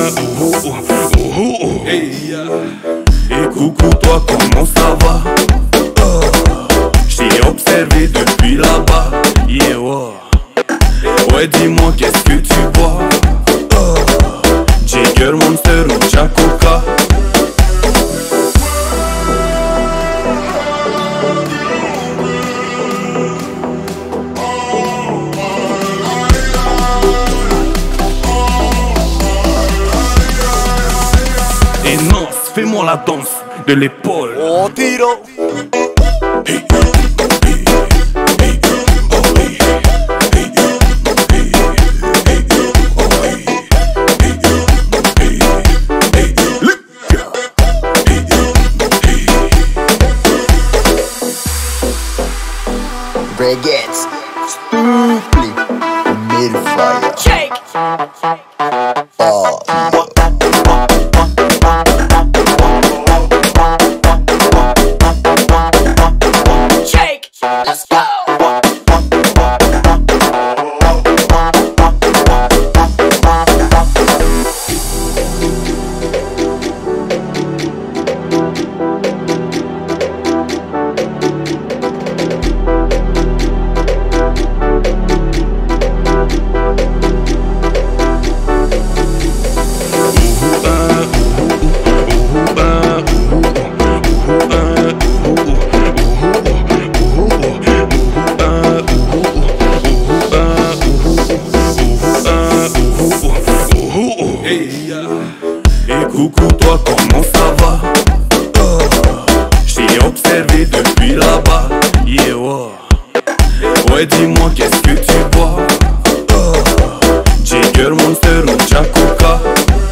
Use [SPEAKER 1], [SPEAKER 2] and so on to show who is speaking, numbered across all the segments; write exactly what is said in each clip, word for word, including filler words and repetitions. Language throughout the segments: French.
[SPEAKER 1] oh, oh, oh, oh, oh. Hey, yeah. Et coucou toi, comment ça va? Oh. J't'ai observé depuis là-bas. Yeah, oh. Ouais, dis-moi qu'est-ce que tu bois? Oh. Jagger, Monster ou Jacoca? Et non, fais-moi la danse de l'épaule.
[SPEAKER 2] Oh, tiro.
[SPEAKER 1] Hey.
[SPEAKER 2] Breguettes, stupid, mid-fire.
[SPEAKER 3] Shake.
[SPEAKER 2] Oh, yeah.
[SPEAKER 3] Shake. Let's go.
[SPEAKER 1] Et coucou toi, comment ça va? Oh. J't'ai observé depuis là-bas. Yeah, oh. Ouais, dis-moi qu'est-ce que tu bois? Oh. Jagger, Monster ou Jacoca?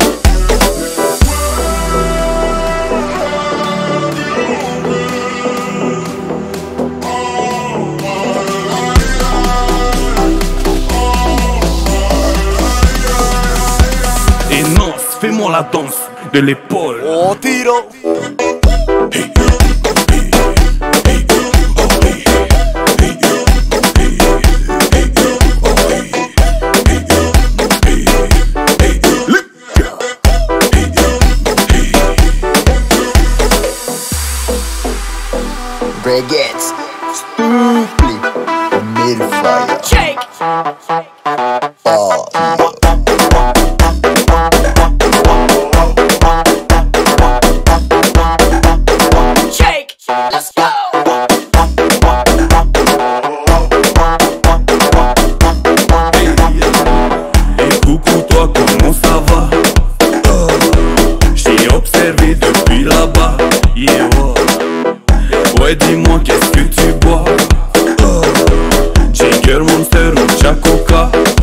[SPEAKER 1] Et non, fais-moi la danse de l'épaule.
[SPEAKER 2] Oh, tiro.
[SPEAKER 1] Hey.
[SPEAKER 2] Breguettes, stupid, mid-fire.
[SPEAKER 3] Shake.
[SPEAKER 2] Oh, yeah.
[SPEAKER 3] Shake. Let's go.
[SPEAKER 1] Et coucou toi, comment ça va? Oh. J't'ai observé depuis là-bas. Yeah, oh. Ouais, dis-moi qu'est-ce que tu bois? Oh. Jagger, Monster ou Jacoca?